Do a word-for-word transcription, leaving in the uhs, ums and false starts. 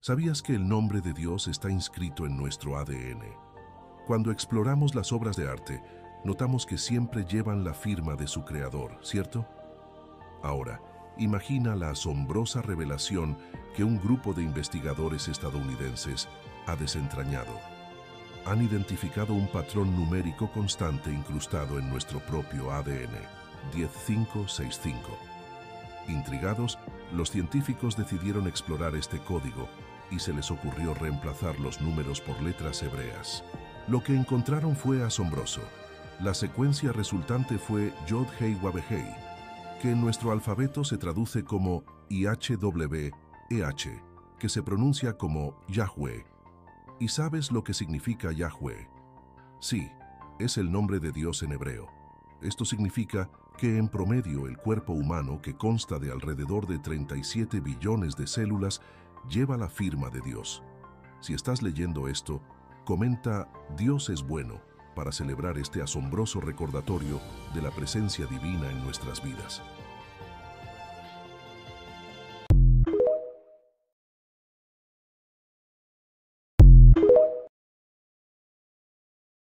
¿Sabías que el nombre de Dios está inscrito en nuestro A D N? Cuando exploramos las obras de arte, notamos que siempre llevan la firma de su creador, ¿cierto? Ahora, imagina la asombrosa revelación que un grupo de investigadores estadounidenses ha desentrañado. Han identificado un patrón numérico constante incrustado en nuestro propio A D N, diez cinco seis cinco. Intrigados, los científicos decidieron explorar este código y se les ocurrió reemplazar los números por letras hebreas. Lo que encontraron fue asombroso. La secuencia resultante fue Yod Hei Wav Hei, que en nuestro alfabeto se traduce como I H W E H, que se pronuncia como Yahweh. ¿Y sabes lo que significa Yahweh? Sí, es el nombre de Dios en hebreo. Esto significa que en promedio el cuerpo humano, que consta de alrededor de treinta y siete billones de células, lleva la firma de Dios. Si estás leyendo esto, comenta "Dios es bueno" para celebrar este asombroso recordatorio de la presencia divina en nuestras vidas.